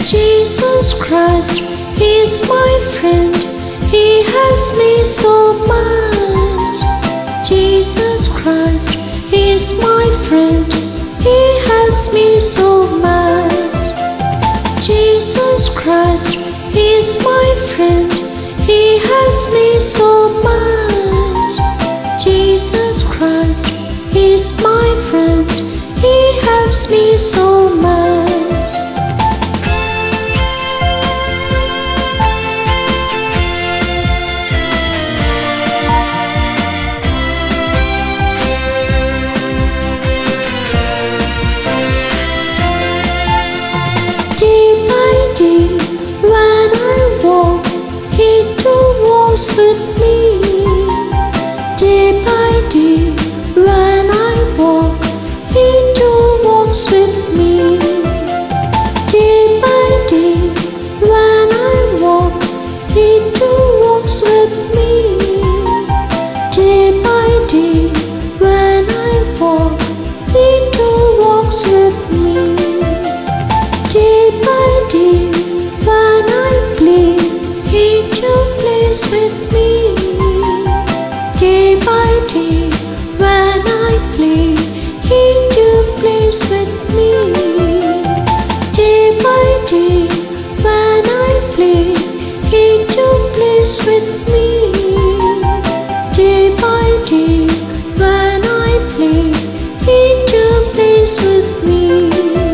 Jesus Christ is my friend, He helps me so much. Jesus Christ is my friend, He helps me so much. Jesus Christ is my friend, He helps me so much. Jesus Christ is my friend, He helps me so much. Day by day, when I walk, He too walks with me. Day by day, when I walk, He too walks with me. Day by day, when I walk, He too walks with me. Day by day, when I walk, He too walks with me. Day by day, when I play, He too plays with me. Day by day, when I play, He too plays with me. Day by day, when I play, He too plays with me. Day by day, when I play, He too plays with me.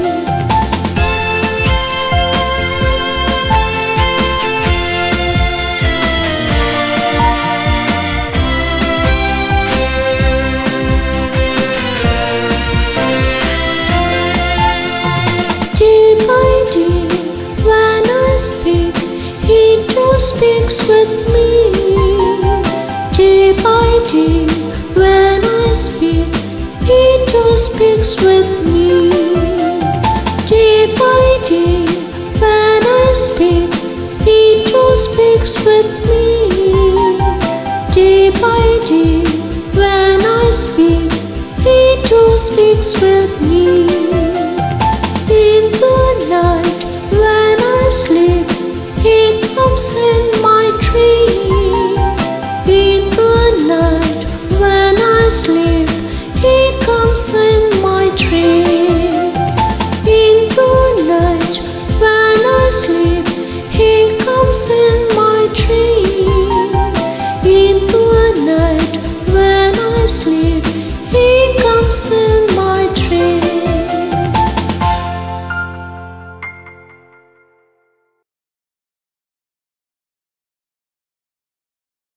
Day by day, when I speak, He too speaks with me. Day by day, when I speak, He too speaks with me. Day by day, when I speak, He too speaks with me. Day by day, when I speak, He too speaks with me. In the night, when I sleep, He comes in my dream. In the night, when I sleep, He comes in my dream. In the night, when I sleep, He comes in my dream. In the night, when I sleep, He comes in my dream.